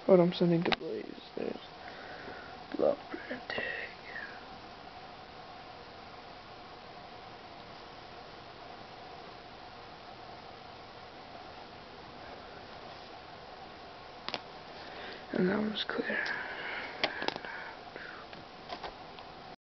what I'm sending to Blaze. There's block printing. And that one's clear.